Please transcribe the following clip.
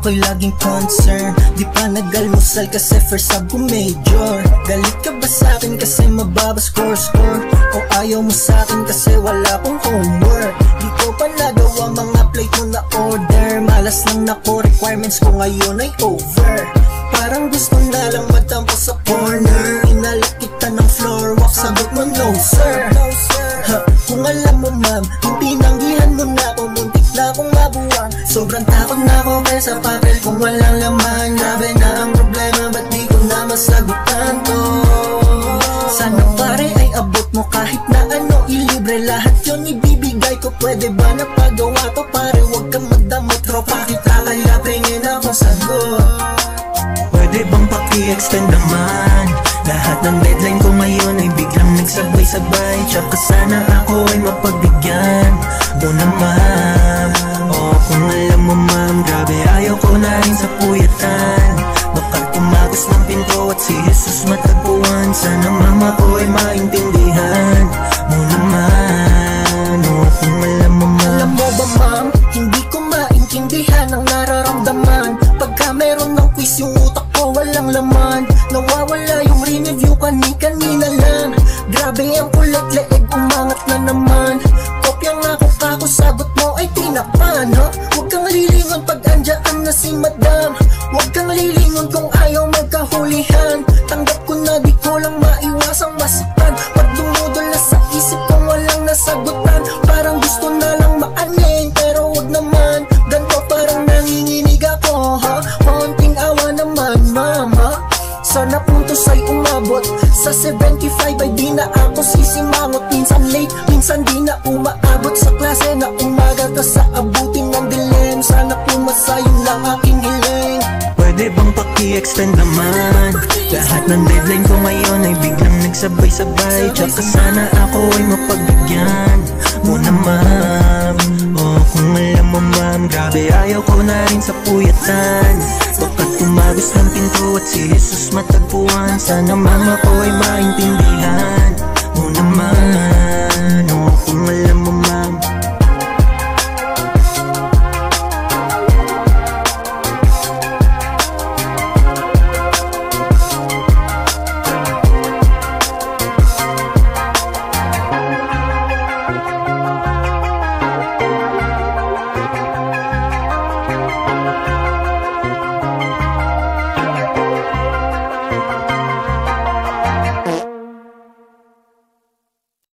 ako'y laging concern. Di pa nag-almusal kasi first sub ko major. Galit ka ba sa'kin kasi mababa score? O ayaw mo sa'kin kasi wala kong homework? Di ko pa nagawa mga plate mo na order. Malas lang ako, requirements ko ngayon ay over. Parang gusto na lang matampo sa corner. Inalak kita ng floor walk, sagot mo no sir. Kung alam mo ma'am, yung tinanggihan mo na ako, muntik na akong mabuwang. Sobrang takot na ako kaya sa papel kung walang laman. Grabe na ang problema, ba't di ko na masagutan to? Sana pare ay abot mo kahit na ano, ilibre lahat yun ibibigay ko. Pwede ba na pagawa to pare, wag kang magdamot. Tropa kita kaya pingin akong sagot. Pwede bang paki-extend naman? Lahat ng deadline ko ngayon ay biglang nagsabay-sabay. Tsaka sana ako ay mapagbigyan mo naman. Kung alam mo ma'am, grabe ayaw ko na rin sa puyatan. Baka tumagos ng pinto at si Jesus matagpuan. Sana mama ko ay maintindihan mo naman. Kung alam mo ma'am. Alam mo ba ma'am, hindi ko maintindihan ang nararamdaman. Pagka meron ng quiz yung utak ko walang laman. Nawawala yung review kani-kanina lang. Grabe ang kulit leeg, umangat na naman. Kopya nga ko kako, sagot mo ay tinakpan ha? Huwag kang lilingon pag andyan na si madam. Huwag kang lilingon kung ayaw magkahulihan. Tanggap ko na di ko lang maiwasang masaktan. Pag dumudol na sa isip kong walang nasagutan. Parang gusto na lang maaning pero wag naman. Ganto parang nanginginig ako ha? Konting awa naman mama. Sana puntos ay umabot sa 75 ay di na ako sisimangot. Minsan late, minsan di na umaabot sa klase na umaga. Tas sa abutin ng dilim, sana pumasa yun lang aking hiling. Pwede bang paki-extend naman? Lahat ng deadline ko ngayon ay biglang nagsabay-sabay. Tsaka sana ako ay mapagbigyan mo naman. Kung alam mo ma'am, grabe ayaw ko na rin sa puyatan. Baka tumagos ng pinto at si Jesus matagpuan. Sana mama ko ay maintindihan mo naman.